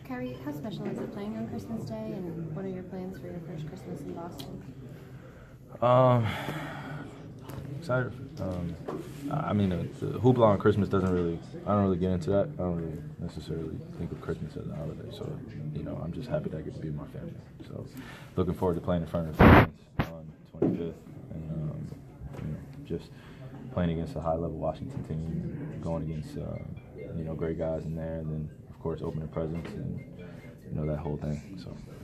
Kyrie, how special is it playing on Christmas Day, and what are your plans for your first Christmas in Boston? Excited. I mean, the hoopla on Christmas I don't really get into that. I don't really necessarily think of Christmas as a holiday. So, I'm just happy that I get to be with my family. So, looking forward to playing in front of the fans on 25th, and just playing against a high-level Washington team, going against great guys in there, and then of course opening presents and that whole thing. So.